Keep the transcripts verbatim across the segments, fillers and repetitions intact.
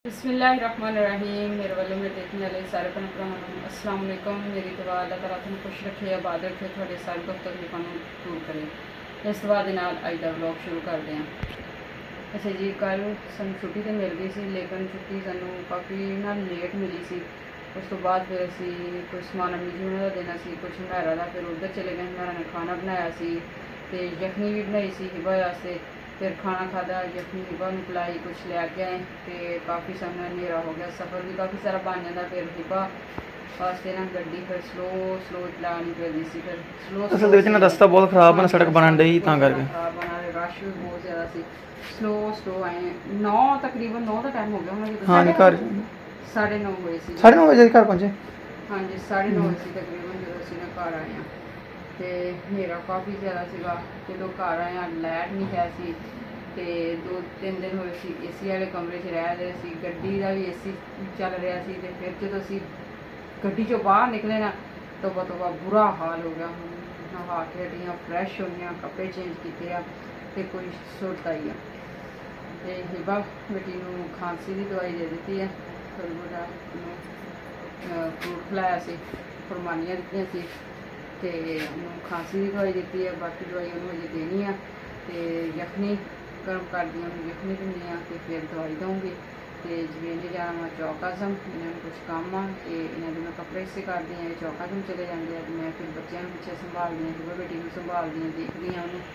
बिस्मिल्लाहिर्रहमानिर्रहीम। मेरे वाले मेरे देखने वाले सारे भैन भरावां नूं अस्सलाम वालेकुम। मेरी दुआ अल्लाह ताला तुहानूं खुश रखे, आबाद रखे, तुहाडे सारे दुख तकलीफां नूं दूर करे। इस दुआ दे नाल अज दा व्लॉग शुरू करते हैं। अच्छा जी, कल सानूं छुट्टी तो मिल गई सी, लेकिन छुट्टी सानूं काफ़ी ना लेट मिली सी। उस तो बाद फिर असी कुछ समान अम्मी जी उन्होंने देना सी, कुछ मेहरा का फिर उधर चले गए। मेहरा ने खाना बनाया सी ते यखनी भी बनाई सी हिबा वास्ते। फिर खाना खादा, यखनी हिबा नूं पिलाई, कुछ लैके आए तो काफ़ी समय हनेरा हो गया, सफ़र भी काफ़ी सारा बन जाता। फिर हिबा वास्ते ना गड्डी फिर स्लो स्लो चलानी पैंदी सी। फिर स्लो असल में रास्ता बहुत खराब है, सड़क बनन डई तां करके खराब बना, रश भी बहुत ज़्यादा सी। स्लो स्लो आए, नौ तकरीबन नौ का टाइम हो गया होना। हाँ जी, घर साढ़े नौ हुए सी, साढ़े नौ बजे घर पहुंचे। हाँ जी, साढ़े नौ बजे तकरीबन जो असी ना घर आए हैं तो हनेरा काफ़ी ज़्यादा सीगा। जो घर आए हैं लाइट नहीं है सी ते दो तीन दिन होए सी एसी वाले कमरे च रह रहे सी, गड्डी का भी एसी चल रहा सी। ते फिर जो असी गड्डी चों बाहर निकले ना तो तोबा बुरा हाल हो गया। नहा के हटियाँ, फ्रैश होइयां, कपड़े चेंज किए आ ते कोई सुरत आई है ते हिबा बेटी नूं खांसी की दवाई दे दी है। थोड़ा मोटा फ्रूट खिलाया से, फरमानियाँ दित्तियां सी ते खांसी की दवाई दी है। बाकी दवाई उन्होंने अजे देनी है तो यखनी गर्म कर दी, यखनी दिनी आ तो फिर दवाई दूँगी। तो जिवें इन्हें जाना मैं चौक आजम, इन्होंने कुछ काम आ तो इन्होंने मैं कपड़े इस्ते करती हैं, चौक आजम चले जाते हैं। मैं फिर बच्चों को पिछे संभालती हूँ, हिबा बेटी को संभालती हूँ, देखती हूँ उन्होंने।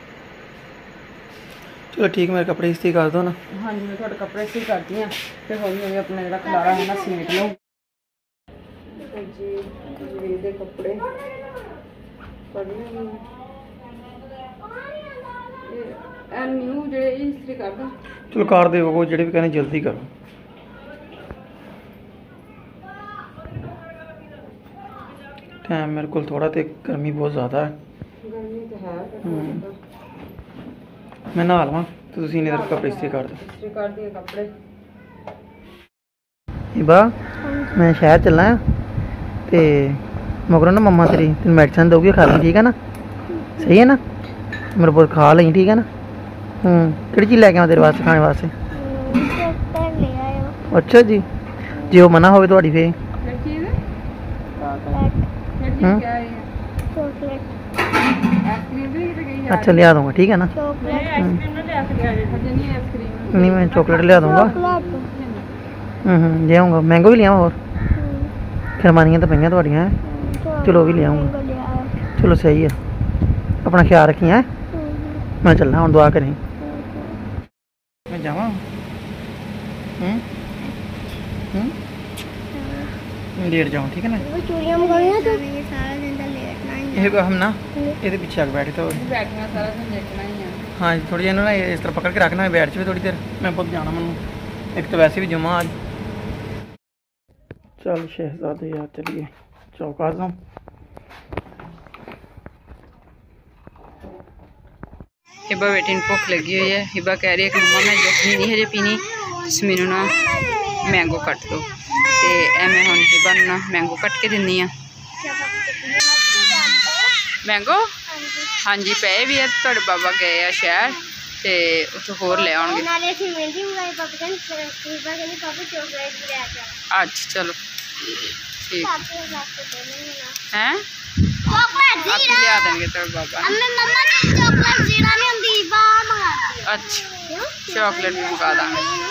चलो ठीक, मेरे कपड़े इस्त्री कर दो ना। हाँ जी, मैं थोड़े कपड़े इस्त्री करती हूँ तो हौली हौली अपना जो खलारा है ना समेट लूँ जी। ये कपड़े न्यू जो इस्त्री कर दो। चलो कर दे वो जेडे भी कहने जल्दी करो। टाइम मेरे को थोड़ा तो गर्मी बहुत ज़्यादा है। गर्मी तो है, मैं नहा लवां तो तुसीं इन्ने देर कपड़े इस्त्री कर दो। इस्त्री कर दिए कपड़े। हिबा मैं शहर चलना ते मगरों ना मम्मा तेरी तेन मेडिसिन दोगी, खा ली, ठीक है ना? सही है ना? मेरे बहुत खा ली, ठीक है ना? हम्म केड़ी चीज़ लैके आवां तेरे वास्ते खाने वास्ते? अच्छा जी, जे वो मना हो थोड़ी फिर अच्छा लिया दूंगा, ठीक है ना? नहीं मैं चॉकलेट लिया दूंगा। हम्म ले आऊँगा, मैंगो भी ले आऊँ और खरमानियाँ तो पेंगियां थोड़ियाँ हैं, चलो भी ले आऊँगा। चलो सही है, अपना ख्याल रखी है। मैं चलना हूँ, दुआ करें मैं जावा। लेट जाऊँ, ठीक है ना? ये हम ना ये पीछे आके बैठे तो बैठना सारा दिन लेटना ही है। हाँ थोड़ी देर ना इस तरह पकड़ के रखना है, बैठ जाए थोड़ी देर। मैं बहुत जाना मैं, एक तो वैसे भी जुम्मा आज। चल शहजादे यार चलिए चौक आजम। हिबा बेटी ने भुख लगी हुई है। हिबा कह रही है कि मम्मा मैं यखनी नहीं हजे पीनी, तुसीं मैनूं ना मैंगो कट दो। तो ए मैं हुण हिबा नूं ना मैंगो कट के दिन्नी आ। मैंगो हाँ जी पे भी है, तुहाडे बाबा गए आ शहर तो उत्थों होर ले आउणगे। अच्छा चलो ठीक है, आप लिया देंगे तेरे बाबा। अच्छा चॉकलेट भी मंगा देंगे।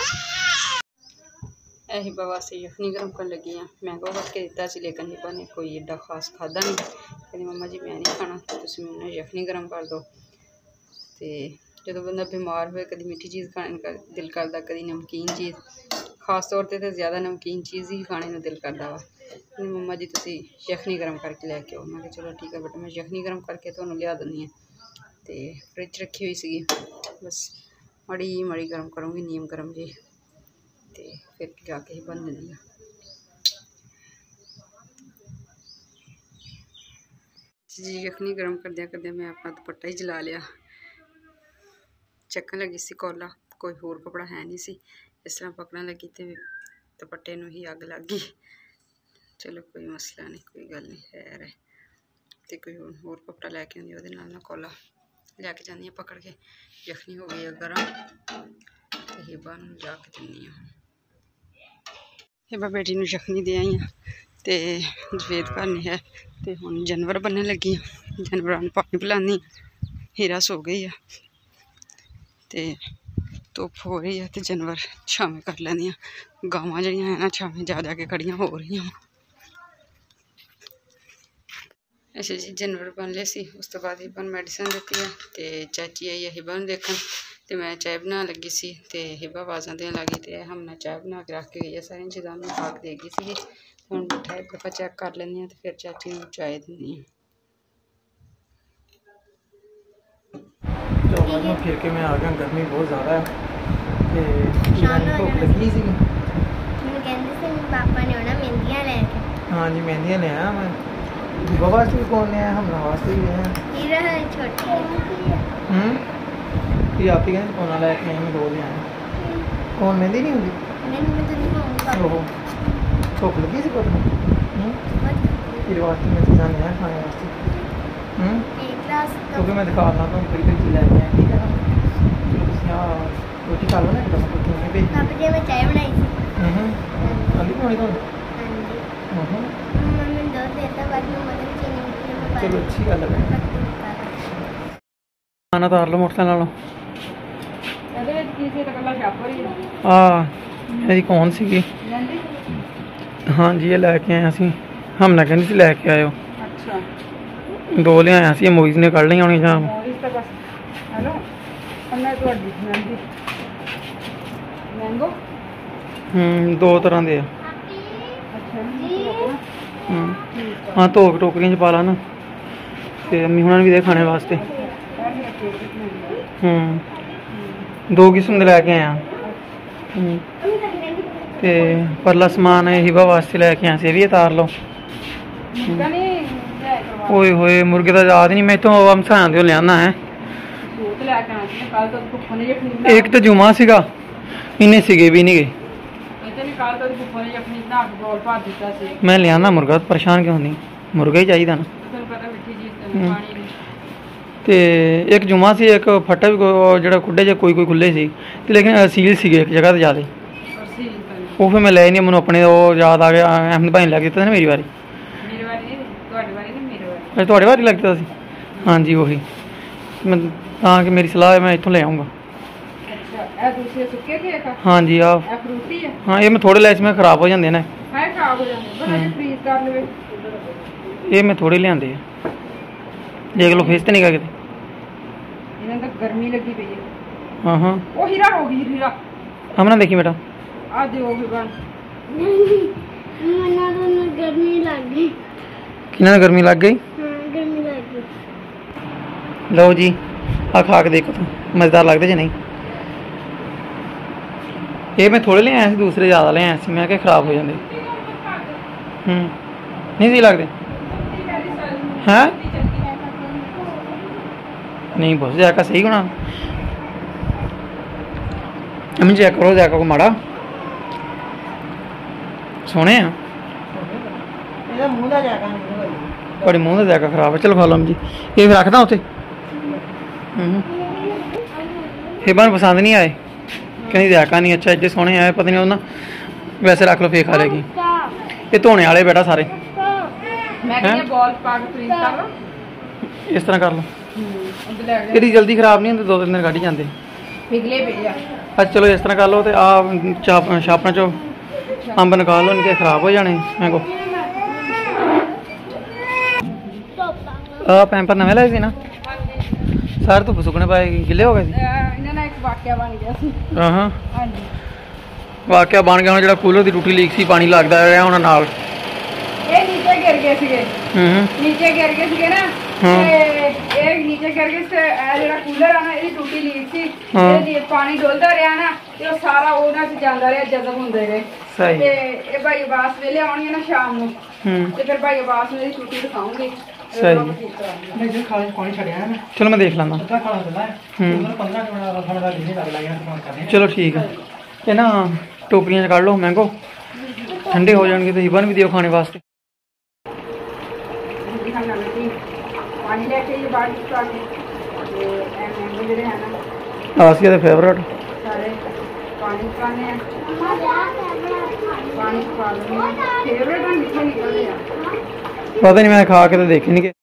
हिबा वास्ते यखनी गर्म कर लगी हाँ, मैंगो कट के दिता सी लेकिन हिबा ने कोई एडा खास खादा नहीं। कहती मम्मा जी मैं नहीं खाना, तुसीं मैनूं यखनी गर्म कर दो। तो जो बंदा बीमार हो, कभी मीठी चीज़ खाने का दिल करता, कभी नमकीन चीज़, खास तौर पर तो ज़्यादा नमकीन चीज़ ही खाने का दिल करता वा। मम्मा जी तुसीं यखनी गर्म करके लैके आओ। मैं कहा चलो ठीक है बेटा, मैं यखनी गर्म करके तुहानूं लिया दिंदी हाँ। तो फ्रिज रखी हुई सी, बस मड़ी मड़ी गर्म करूँगी, नीम गर्म जी, तो फिर जाके ही बन देनी है जी। यखनी गर्म कर दिया कर दिया मैं अपना दुपट्टा ही जला लिया। चक्कन लगी सी कौला, कोई होर कपड़ा है नहीं सी, इस तरह पकड़न लगी तो दुपट्टे नूं ही अग लग गई। चलो कोई मसला नहीं, कोई गल नहीं, खैर है। तो कोई होर कपड़ा लैके आँदी उहदे नाल ना कौला लैके जानी पकड़ के। यखनी हो गई है गर्म, तो हिबा नूं जाके दिन्नी हूँ। हिबा बेटी नूं जखनी दे आई हाँ तो सफेद करनी है तो हुण जानवर बनने लगी हाँ जानवरां नूं पानी पिलानी। हीरा सो गई है तो धुप हो रही है तो जानवर छावें कर लैंदियां। गावां जिहड़ियां है ना छावें जा जा के खड़ियां हो रही हैं। अच्छा जी जानवर बन लिया सी उस तो बाद हिबा मेडिसिन दी है तो चाची आई है हिबा नूं देखण तो मैं चाय बना लगी सी तो हिबा आवाज़ां देन लगी तो हमने चाय बना के रख के गई है सारे इंतजाम में खा के देगी सी। हुण बिठा एक दफ़ा चेक कर लैंदी हाँ तो फिर चाची नूं चाय दिंदी हाँ। चलो फिर के मैं आ गया गर्मी बहुत ज़्यादा है तो भुख लगी सी पापा ने होना मेहंदियां लेके। हाँ जी मेहंदियां ले आया मैं हिबा वास्ते भी कौन ले आया हमने वास्ते भी ले आया हीरा है छोटी हम्म ये आप ही कहें कौन लाया कि नहीं दो ले आए कौन मेहंदी नहीं होगी नहीं मैं तो नहीं खाऊंगा। ओहो भुख लगी सी कुछ फिर वास्ते मैं चीज़ां ले आया खाने वास्ते हम्म एक ग्लास क्योंकि मैं दिखा रहा था फिर फिर चीज़ लेके आए ठीक है ना चलो तुम यहाँ रोटी खा लो ना एकदम कुछ नहीं भेज पापा जी मैं चाय बनाई थी। हम्म अभी बनाई तो हाँ जी मम्मी दो देता बाद में मदर चीनी चलो अच्छी गल है खाना तार लो मोटरसाइकिल लो हाँ मेरी कौन सी हाँ जी ये लैके आए असी हमने कहनी सी लैके आयो दो ले आया सी मूवीज ने कढ़ ली होनी जां हम्म दो तरह दे हाँ धो के टोकरियां च पा ला ना ते अम्मी हुणां नूं भी दे खाने वास्ते हम्म दो किस्म दे लैके आया ते परला समान हिबा वास्ते लैके आया सी भी तार लो ओए होए मुर्गे का याद नहीं मैं तो हमसायां दे लियाना है एक तो जुमा सीगा इन्ने सीगे भी नहीं गए मैं लिया मुर्गा परेशान क्यों नहीं मुर्गा ही चाहिए ना ते एक जुमा सी एक फट्टा भी जो खुडे जो कोई कोई खुले सी लेकिन असील सी एक जगह तो ज़्यादा वो फिर मैं ले नहीं मैं अपने वो याद आ गया अहमद भाई लग दिता ना मेरी बारी अरे थोड़े बारी लग दिता सी हाँ जी वही मैं हाँ कि मेरी सलाह है मैं इतों ले आऊँगा हाँ जी आ हाँ ये मैं थोड़े लैस में खराब हो जाते हैं ये मैं थोड़े लियाते देख लो फेस तो नहीं गा किते गर्मी लगी पई है। हाँ हाँ ओ हीरा हो गई हीरा हमने देखी बेटा आ दियो भगवान मना तो गर्मी लग गई किन्ना गर्मी लग गई हां गर्मी लग गई लो जी आ खा के देखो तो मज़ेदार लगते जी नहीं ये मैं थोड़े ले आया सी दूसरे ज़्यादा ले आया सी मैं क्या खराब हो जाते हम्म नहीं सही लगते हैं नहीं बहुत जायका सही होना अम्मी चेक करो जायका को माड़ा सोने बड़े मुँह का जायका खराब है चलो खा लो अम्मी जी ये फिर रखदा उत्थे हिबा नूं पसंद नहीं आए कहनी जायका नहीं अच्छा एडे सोने आए पता नहीं उन्ना वैसे रख लो फिर खा लेगी ये धोने वाले बेटा सारे इस तरह कर लो ये जल्दी खराब नहीं होंगे दो तीन दिन कढ़ जाते अच्छा चलो इस तरह कर लो तो आ चाप छापना चो अंब निकाल लो नहीं खराब हो जाने मैं को आ पैंपर नवे लाए सी ना सारे धुप सुकने पाए गिले हो गए हाँ वाकया बन गया जो कूलर की टूटी लीक सी पानी लगता रहा होना नाल नीचे गिर गए सीगे नीचे गिर गए सीगे ना ਇਹ ਨੀਚੇ ਕਰਕੇ ਇਹ ਜਿਹੜਾ ਕੂਲਰ ਆ ਨਾ ਇਹਦੀ ਟੂਟੀ ਲੀਕ ਸੀ ਤੇ ਪਾਣੀ ਡੋਲਦਾ ਰਿਹਾ ਨਾ ਤੇ ਉਹ ਸਾਰਾ ਉਹਨਾਂ ਚ ਜਾਂਦਾ ਰਿਹਾ ਜਜ਼ਬ ਹੁੰਦੇ ਗਏ ਤੇ ਇਹ ਭਾਈ ਆਵਾਸ ਵੇਲੇ ਆਉਣੀ ਹੈ ਨਾ ਸ਼ਾਮ ਨੂੰ ਤੇ ਫਿਰ ਭਾਈ ਆਵਾਸ ਨੂੰ ਇਹਦੀ ਟੂਟੀ ਦਿਖਾਉਂਗੀ सही चलो मैं देख लेना चलो ठीक है ये ना टोकरियां काट लो मैंगो ठंडे हो जाएंगे तो हिबा भी दियो खाने वास्ते आसिया दे फेवरेट ਪਾਣੀ ਪਾ ਲੈਂਦੇ ਫੇਵਰੇਟ ਮਿੱਠੇ ਨਿਕਲਦੇ ਆ। ਪਤਾ ਨਹੀਂ, ਮੈਂ ਖਾ ਕੇ ਤਾਂ ਦੇਖੇ ਨਹੀਂ।